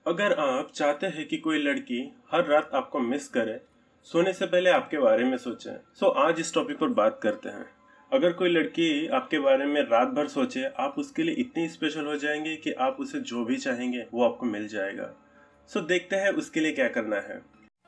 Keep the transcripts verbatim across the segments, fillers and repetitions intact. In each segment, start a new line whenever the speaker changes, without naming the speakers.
अगर आप चाहते हैं कि कोई लड़की हर रात आपको मिस करे, सोने से पहले आपके बारे में सोचे, सो आज इस टॉपिक पर बात करते हैं। अगर कोई लड़की आपके बारे में रात भर सोचे, आप उसके लिए इतनी स्पेशल हो जाएंगे कि आप उसे जो भी चाहेंगे वो आपको मिल जाएगा। सो देखते हैं उसके लिए क्या करना है।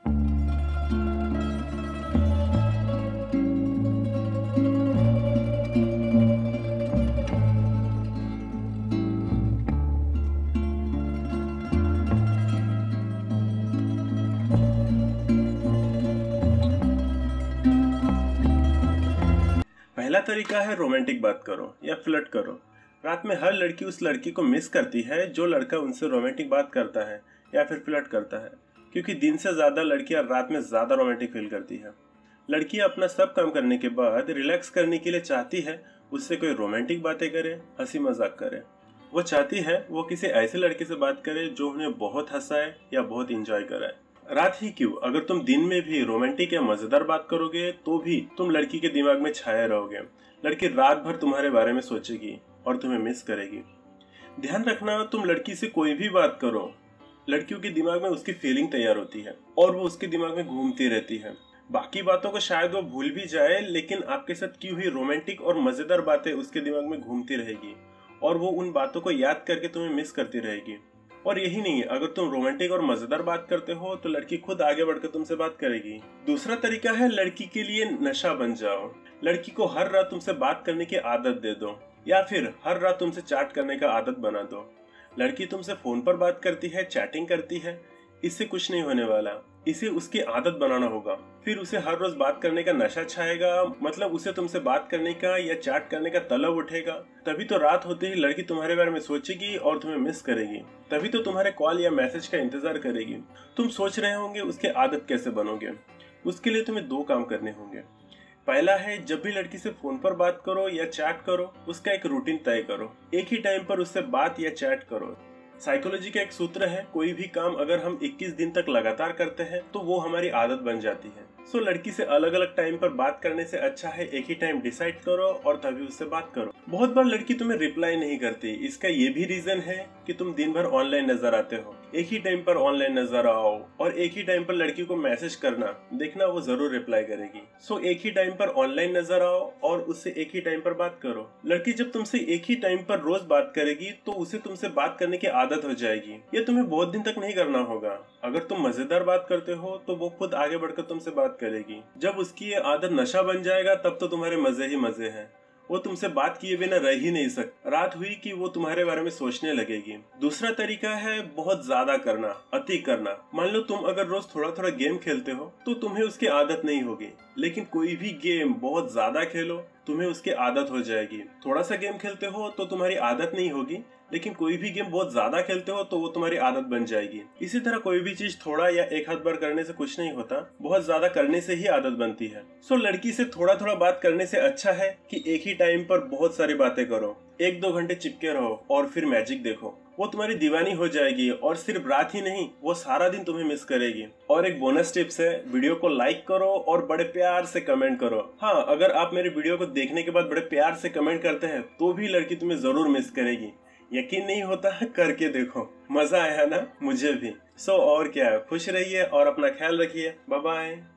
पहला तरीका है रोमांटिक बात करो या फ्लर्ट करो। रात में हर लड़की उस लड़की को मिस करती है जो लड़का उनसे रोमांटिक बात करता है या फिर फ्लर्ट करता है, क्योंकि दिन से ज़्यादा लड़कियां रात में ज़्यादा रोमांटिक फील करती है। लड़कियां अपना सब काम करने के बाद रिलैक्स करने के लिए चाहती है उससे कोई रोमांटिक बातें करे, हंसी मजाक करे। वो चाहती है वो किसी ऐसे लड़के से बात करे जो उन्हें बहुत हंसाए या बहुत इंजॉय कराए। रात ही क्यों, अगर तुम दिन में भी रोमांटिक या मजेदार बात करोगे तो भी तुम लड़की के दिमाग में छाए रहोगे। लड़की रात भर तुम्हारे बारे में सोचेगी और तुम्हें मिस करेगी। ध्यान रखना, तुम लड़की से कोई भी बात करो, लड़कियों के दिमाग में उसकी फीलिंग तैयार होती है और वो उसके दिमाग में घूमती रहती है। बाकी बातों को शायद वो भूल भी जाए, लेकिन आपके साथ की हुई रोमांटिक और मजेदार बातें उसके दिमाग में घूमती रहेगी और वो उन बातों को याद करके तुम्हें मिस करती रहेगी। और यही नहीं, अगर तुम रोमांटिक और मजेदार बात करते हो तो लड़की खुद आगे बढ़कर तुमसे बात करेगी। दूसरा तरीका है लड़की के लिए नशा बन जाओ। लड़की को हर रात तुमसे बात करने की आदत दे दो या फिर हर रात तुमसे चैट करने का आदत बना दो। लड़की तुमसे फोन पर बात करती है, चैटिंग करती है, इससे कुछ नहीं होने वाला, इसे उसकी आदत बनाना होगा। फिर उसे हर रोज बात करने का नशा छाएगा, मतलब उसे तुमसे बात करने का या चैट करने का तलब उठेगा। तभी तो रात होते ही लड़की तुम्हारे बारे में सोचेगी और तुम्हें मिस करेगी। तभी तो तुम्हारे कॉल या मैसेज का इंतजार करेगी। तुम सोच रहे होंगे उसके आदत कैसे बनोगे। उसके लिए तुम्हें दो काम करने होंगे। पहला है, जब भी लड़की से फोन पर बात करो या चैट करो, उसका एक रूटीन तय करो। एक ही टाइम पर उससे बात या चैट करो। साइकोलॉजी का एक सूत्र है, कोई भी काम अगर हम इक्कीस दिन तक लगातार करते हैं तो वो हमारी आदत बन जाती है। सो लड़की से अलग अलग टाइम पर बात करने से अच्छा है एक ही टाइम डिसाइड करो और तभी उससे बात करो। बहुत बार लड़की तुम्हें रिप्लाई नहीं करती, इसका ये भी रीजन है कि तुम दिन भर ऑनलाइन नजर आते हो। एक ही टाइम पर ऑनलाइन नजर आओ और एक ही टाइम पर लड़की को मैसेज करना, देखना वो जरूर रिप्लाई करेगी। सो एक ही टाइम पर ऑनलाइन नजर आओ और उससे एक ही टाइम पर बात करो। लड़की जब तुमसे एक ही टाइम पर रोज बात करेगी तो उसे तुमसे बात करने की आदत हो जाएगी। ये तुम्हें बहुत दिन तक नहीं करना होगा। अगर तुम मजेदार बात करते हो तो वो खुद आगे बढ़कर तुमसे बात करेगी। जब उसकी ये आदत नशा बन जाएगा तब तो तुम्हारे मजे ही मजे हैं। वो तुमसे बात किए बिना रह ही नहीं सकती। रात हुई कि वो तुम्हारे बारे में सोचने लगेगी। दूसरा तरीका है बहुत ज्यादा करना, अति करना। मान लो तुम अगर रोज थोड़ा थोड़ा गेम खेलते हो तो तुम्हें उसकी आदत नहीं होगी, लेकिन कोई भी गेम बहुत ज्यादा खेलो तुम्हें उसकी आदत हो जाएगी। थोड़ा सा गेम खेलते हो तो तुम्हारी आदत नहीं होगी, लेकिन कोई भी गेम बहुत ज्यादा खेलते हो तो वो तुम्हारी आदत बन जाएगी। इसी तरह कोई भी चीज थोड़ा या एक हाथ बार करने से कुछ नहीं होता, बहुत ज्यादा करने से ही आदत बनती है। सो लड़की से थोड़ा थोड़ा बात करने से अच्छा है कि एक ही टाइम पर बहुत सारी बातें करो। एक दो घंटे चिपके रहो और फिर मैजिक देखो। वो तुम्हारी दीवानी हो जाएगी और सिर्फ रात ही नहीं, वो सारा दिन तुम्हें मिस करेगी। और एक बोनस टिप्स है, वीडियो को लाइक करो और बड़े प्यार से कमेंट करो। हाँ, अगर आप मेरे वीडियो को देखने के बाद बड़े प्यार से कमेंट करते हैं तो भी लड़की तुम्हें जरूर मिस करेगी। यकीन नहीं होता है, करके देखो, मजा आया ना, मुझे भी। सो और क्या, खुश रहिए और अपना ख्याल रखिए। Bye bye.